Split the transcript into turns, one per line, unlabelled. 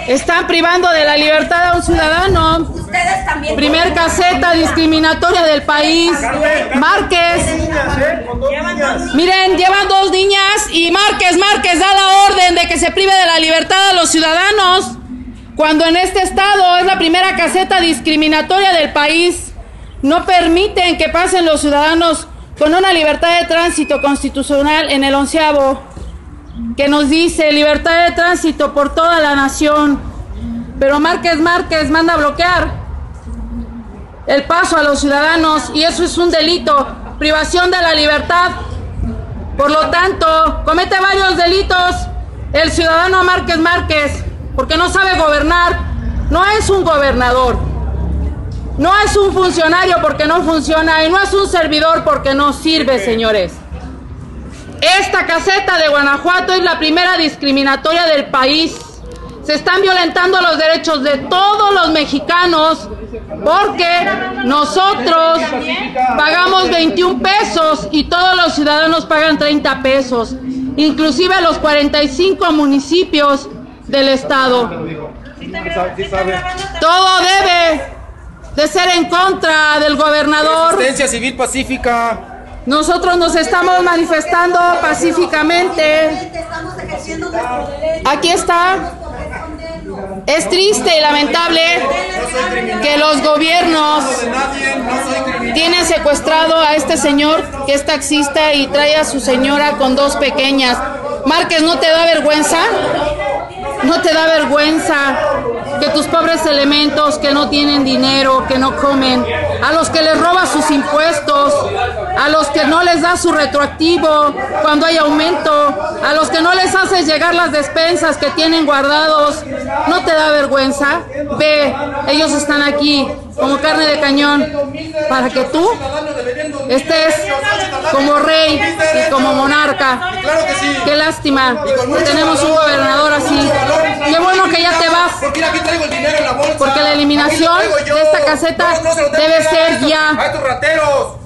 Están privando de la libertad a un ciudadano.
Ustedes también.
Primer caseta discriminatoria del país. Márquez. Miren, llevan 2 niñas y Márquez da la orden de que se prive de la libertad a los ciudadanos, cuando en este estado es la primera caseta discriminatoria del país. No permiten que pasen los ciudadanos con una libertad de tránsito constitucional en el 11º, que nos dice libertad de tránsito por toda la nación. Pero Márquez manda a bloquear el paso a los ciudadanos y eso es un delito, privación de la libertad. Por lo tanto, comete varios delitos el ciudadano Márquez, porque no sabe gobernar, no es un gobernador, no es un funcionario porque no funciona y no es un servidor porque no sirve, señores. Esta caseta de Guanajuato es la primera discriminatoria del país. Se están violentando los derechos de todos los mexicanos porque nosotros pagamos 21 pesos y todos los ciudadanos pagan 30 pesos, inclusive los 45 municipios del estado. Todo debe de ser en contra del gobernador.
Resistencia civil pacífica.
Nosotros nos estamos manifestando pacíficamente. Aquí está. Es triste y lamentable que los gobiernos tienen secuestrado a este señor que es taxista y trae a su señora con 2 pequeñas. Márquez, ¿no te da vergüenza? ¿No te da vergüenza que tus pobres elementos que no tienen dinero, que no comen, a los que les robas sus impuestos, a los que no les das su retroactivo cuando hay aumento, a los que no les haces llegar las despensas que tienen guardados, ¿no te da vergüenza? Ve, ellos están aquí como carne de cañón para que tú estés como rey y como monarca. Qué lástima que tenemos un gobernador así. Qué bueno que ya te vas, porque la eliminación de esta caseta debe ser ya.